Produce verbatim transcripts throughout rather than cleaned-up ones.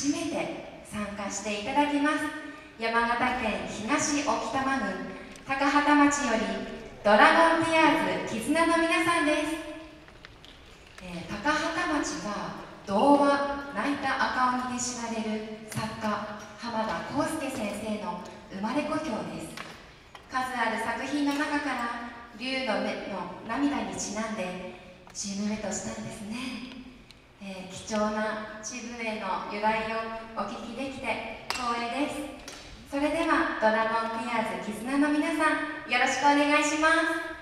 初めて参加していただきます。山形県東置賜郡高畠町よりドラゴンティアーズ絆の皆さんです。えー、高畠町は童話「泣いた赤鬼」で知られる作家浜田浩介先生の生まれ故郷です。数ある作品の中から竜の目の涙にちなんでチームメイトしたんですね。えー、貴重なチーム名の由来をお聞きできて光栄です。それではドラゴンティアーズ絆の皆さん、よろしくお願いします。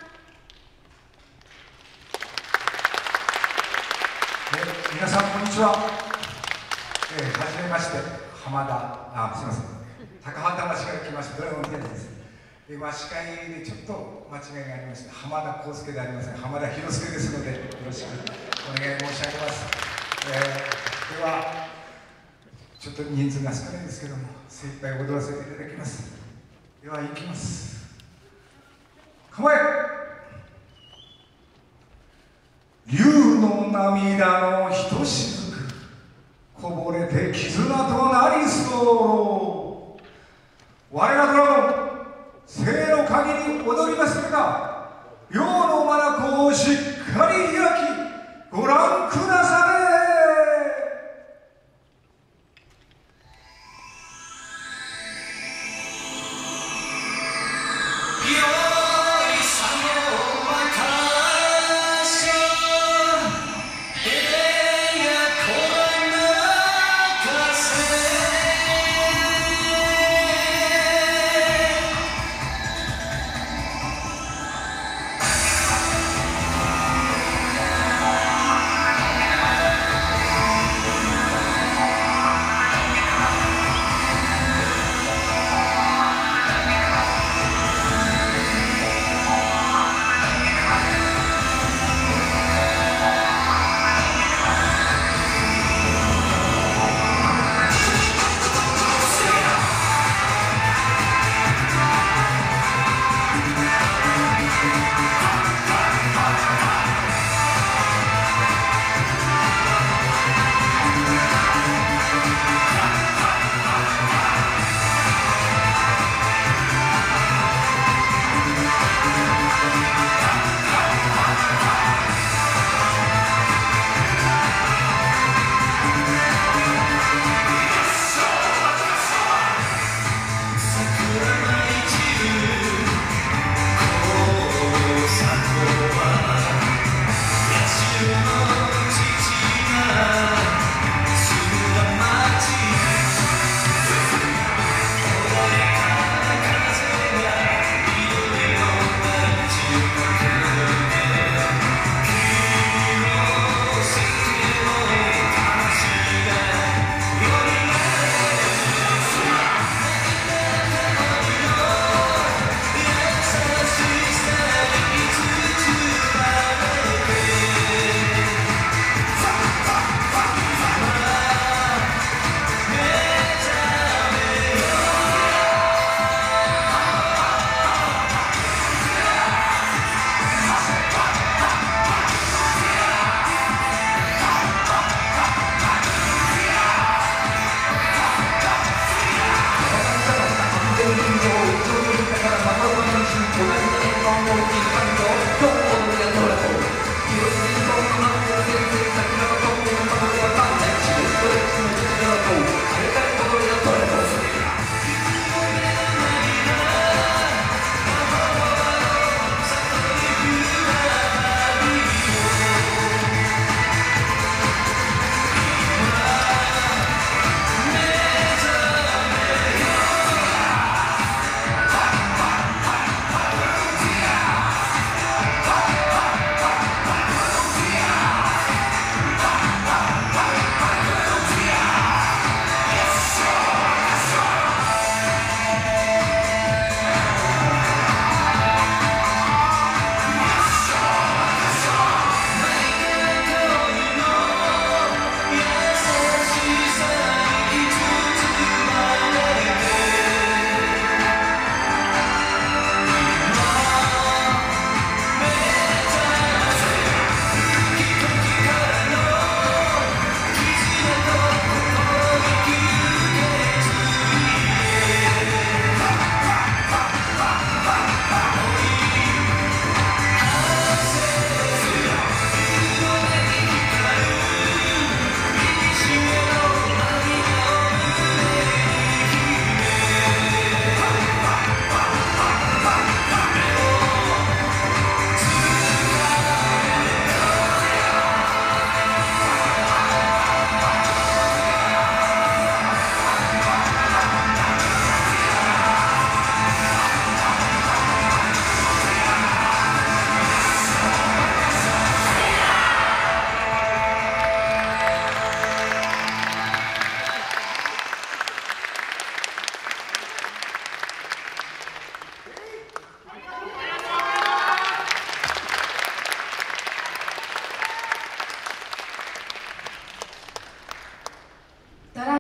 えー、皆さんこんにちは。えー、はじめまして、浜田、あ、すみません、高畠町から来ましたドラゴンティアーズです。えー、まあ、司会でちょっと間違いがありました。浜田康介でありません、浜田博介ですので、よろしくお願い申し上げます。えー、では、ちょっと人数が少ないですけども、精一杯踊らせていただきます。では、行きます。構え。竜の涙のひとしずくこぼれて絆と